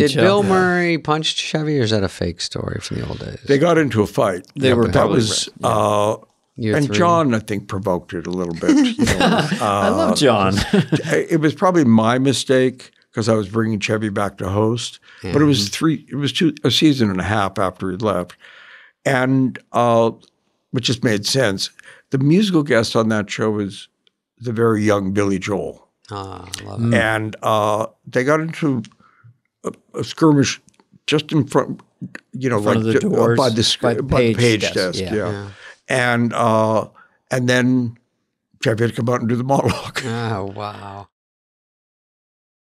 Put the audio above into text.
Did Bill Murray punch Chevy, or is that a fake story from the old days? They got into a fight. They were but that was and 3. John, I think, provoked it a little bit. You know, I love John. it was probably my mistake because I was bringing Chevy back to host, but it was a season and a half after he left, and which just made sense. The musical guest on that show was the very young Billy Joel. I love it. And they got into a skirmish just in front, you know, front of the doors, by the page desk. Yeah. And then Chevy had to come out and do the monologue. Oh, wow.